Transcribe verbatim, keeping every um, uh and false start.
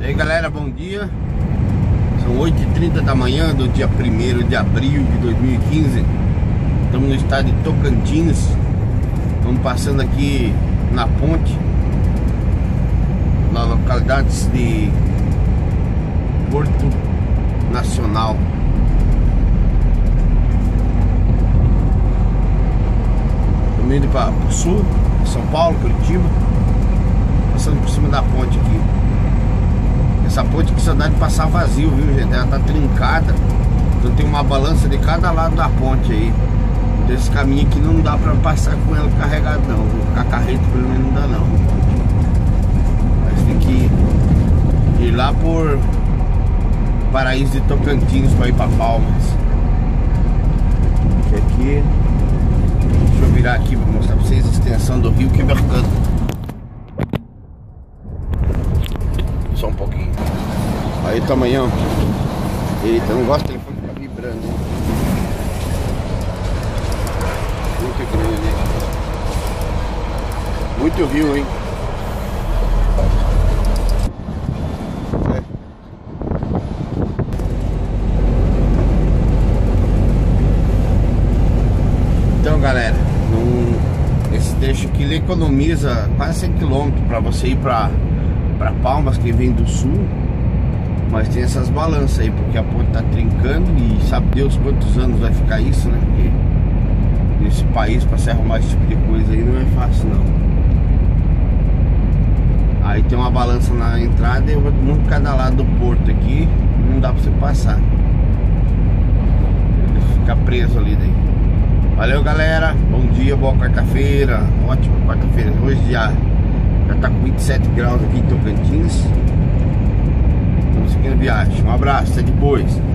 E aí galera, bom dia. São oito e trinta da manhã do dia primeiro de abril de dois mil e quinze. Estamos no estado de Tocantins. Estamos passando aqui na ponte, na localidade de Porto Nacional. Estamos indo para o sul, São Paulo, Curitiba. Passando por cima da ponte aqui. Essa ponte que só dá de passar vazio, viu gente? Ela tá trincada. Então tem uma balança de cada lado da ponte aí. Então esse caminho aqui não dá pra passar com ela carregado não. Com a carreta pelo menos não dá não. Mas tem que ir lá por Paraíso de Tocantins pra ir pra Palmas. Que aqui, deixa eu virar aqui pra mostrar pra vocês a extensão do rio Quebracando. Só um pouquinho. Aí tamanhão. Eita, não gosto do telefone ficar vibrando. Muito grande, hein? Muito rio, hein? É. Então galera, num, esse trecho aqui ele economiza quase cem quilômetros para você ir para para Palmas, quem vem do sul. Mas tem essas balanças aí, porque a ponte tá trincando e sabe Deus quantos anos vai ficar isso, né? Porque nesse país pra se arrumar esse tipo de coisa aí não é fácil não. Aí tem uma balança na entrada e um de cada lado do porto aqui, não dá pra você passar. Ele fica preso ali daí. Valeu galera, bom dia, boa quarta-feira, ótima quarta-feira. Hoje já Já tá com vinte e sete graus aqui em Tocantins. Estamos seguindo viagem. Um abraço, até depois.